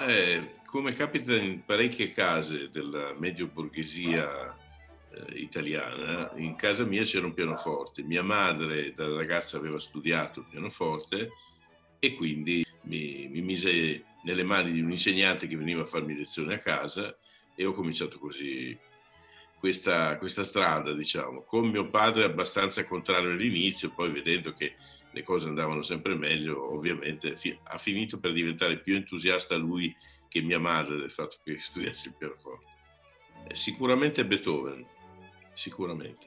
Come capita in parecchie case della medio borghesia italiana, in casa mia c'era un pianoforte. Mia madre da ragazza aveva studiato il pianoforte e quindi mi mise nelle mani di un insegnante che veniva a farmi lezioni a casa e ho cominciato così questa strada, diciamo, con mio padre abbastanza contrario all'inizio, poi vedendo che le cose andavano sempre meglio, ovviamente ha finito per diventare più entusiasta lui che mia madre del fatto che studiassi il pianoforte. Sicuramente Beethoven, sicuramente.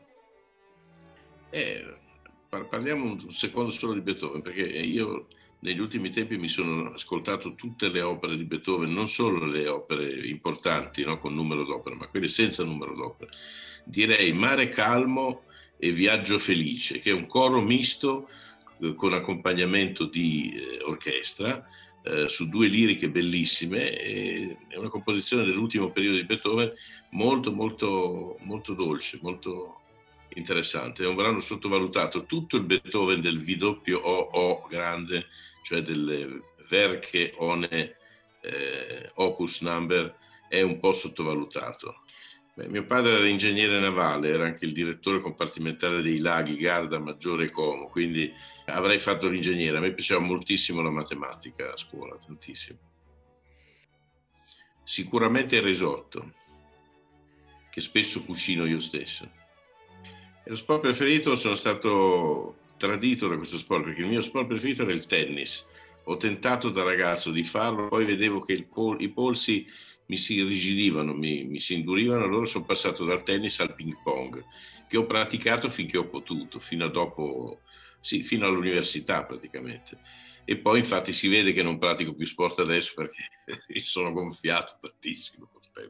Parliamo un secondo solo di Beethoven, perché io negli ultimi tempi mi sono ascoltato tutte le opere di Beethoven, non solo le opere importanti, no, con numero d'opera, ma quelle senza numero d'opera. Direi Mare Calmo e Viaggio Felice, che è un coro misto con accompagnamento di orchestra, su due liriche bellissime. È una composizione dell'ultimo periodo di Beethoven molto, molto, molto dolce, molto interessante. È un brano sottovalutato. Tutto il Beethoven del VWOO grande, cioè delle Werke ohne opus number, è un po' sottovalutato. Mio padre era ingegnere navale, era anche il direttore compartimentale dei laghi Garda, Maggiore e Como, quindi avrei fatto l'ingegnere. A me piaceva moltissimo la matematica a scuola, tantissimo. Sicuramente il risotto, che spesso cucino io stesso. E lo sport preferito, sono stato tradito da questo sport, perché il mio sport preferito era il tennis. Ho tentato da ragazzo di farlo, poi vedevo che i polsi mi si irrigidivano, mi si indurivano, allora sono passato dal tennis al ping pong, che ho praticato finché ho potuto, fino a dopo, sì, fino all'università praticamente. E poi infatti si vede che non pratico più sport adesso perché mi sono gonfiato tantissimo col tempo.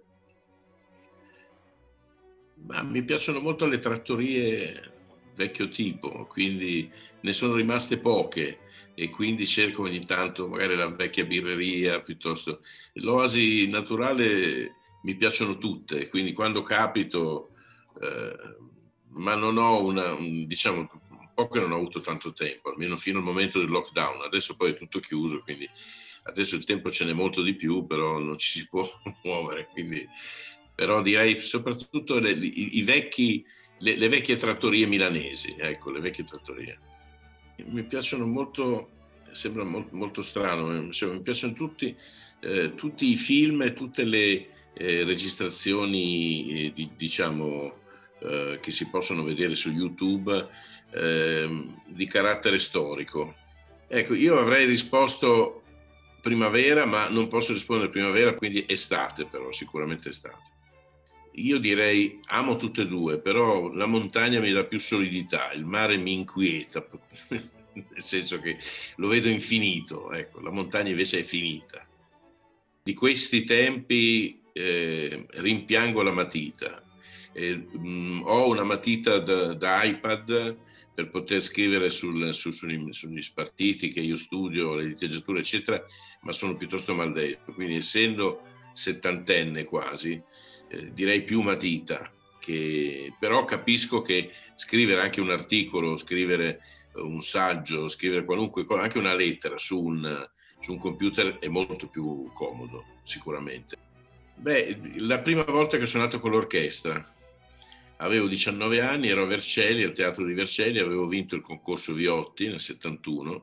Ma mi piacciono molto le trattorie vecchio tipo, quindi ne sono rimaste poche e quindi cerco ogni tanto magari la vecchia birreria piuttosto. L'oasi naturale mi piacciono tutte, quindi quando capito, ma non ho diciamo, un po' che non ho avuto tanto tempo, almeno fino al momento del lockdown. Adesso poi è tutto chiuso, quindi adesso il tempo ce n'è molto di più, però non ci si può muovere, quindi però direi soprattutto i vecchi, le vecchie trattorie milanesi, ecco, le vecchie trattorie. Mi piacciono molto, sembra molto strano, insomma, mi piacciono tutti i film e tutte le registrazioni, diciamo, che si possono vedere su YouTube di carattere storico. Ecco, io avrei risposto primavera, ma non posso rispondere primavera, quindi estate però, sicuramente estate. Io direi amo tutte e due, però la montagna mi dà più solidità, il mare mi inquieta, nel senso che lo vedo infinito, ecco, la montagna invece è finita. Di questi tempi rimpiango la matita. Ho una matita da iPad per poter scrivere sugli spartiti che io studio, le diteggiature, eccetera, ma sono piuttosto maldestro. Quindi, essendo settantenne quasi, direi più matita, però capisco che scrivere anche un articolo, scrivere un saggio, scrivere qualunque cosa, anche una lettera su un computer è molto più comodo, sicuramente. La prima volta che ho suonato con l'orchestra, avevo 19 anni, ero a Vercelli, al Teatro di Vercelli, avevo vinto il concorso Viotti nel 71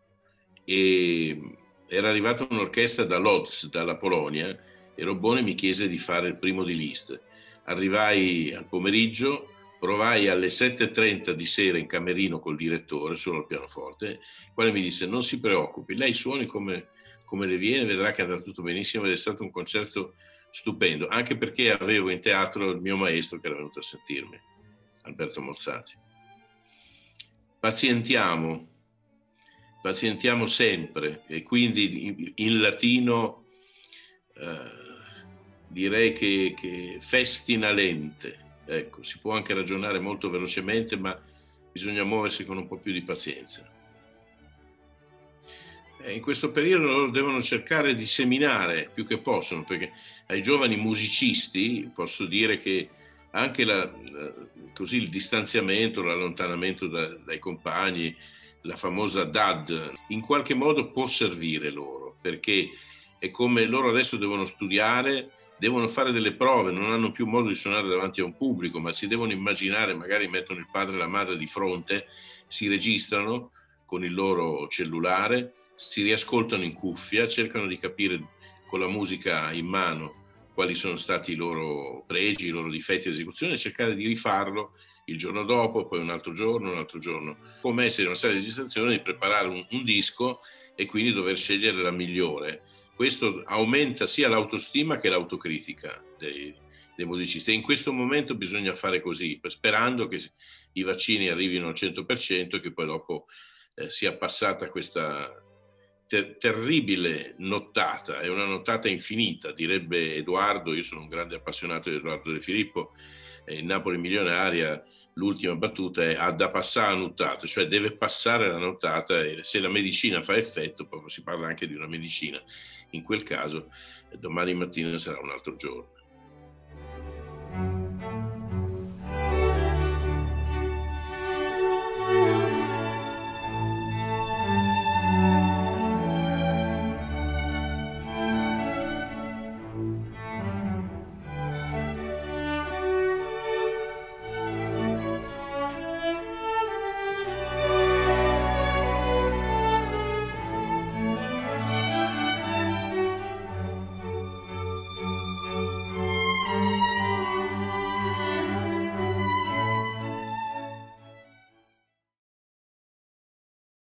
e era arrivata un'orchestra da Lodz, dalla Polonia, e Robbone mi chiese di fare il primo di Liszt. Arrivai al pomeriggio, provai alle 7:30 di sera in camerino col direttore, solo al pianoforte, il quale mi disse: non si preoccupi, lei suoni come le viene, vedrà che andrà tutto benissimo, ed è stato un concerto stupendo, anche perché avevo in teatro il mio maestro che era venuto a sentirmi, Alberto Mozzati. Pazientiamo sempre, e quindi in latino direi che festina lente, ecco, si può anche ragionare molto velocemente, ma bisogna muoversi con un po' più di pazienza. In questo periodo loro devono cercare di seminare più che possono, perché ai giovani musicisti posso dire che anche così il distanziamento, l'allontanamento dai compagni, la famosa DAD, in qualche modo può servire loro, perché è come loro adesso devono studiare, devono fare delle prove, non hanno più modo di suonare davanti a un pubblico, ma si devono immaginare, magari mettono il padre e la madre di fronte, si registrano con il loro cellulare, si riascoltano in cuffia, cercano di capire con la musica in mano quali sono stati i loro pregi, i loro difetti di esecuzione, e cercare di rifarlo il giorno dopo, poi un altro giorno, come essere in una sala di registrazione, di preparare un disco e quindi dover scegliere la migliore. Questo aumenta sia l'autostima che l'autocritica dei musicisti, e in questo momento bisogna fare così, sperando che i vaccini arrivino al 100% e che poi dopo sia passata questa terribile nottata. È una nottata infinita, direbbe Edoardo. Io sono un grande appassionato di Edoardo De Filippo, in Napoli Milionaria l'ultima battuta è: ha da passare la nottata, cioè deve passare la nottata, e se la medicina fa effetto, poi si parla anche di una medicina, in quel caso domani mattina sarà un altro giorno.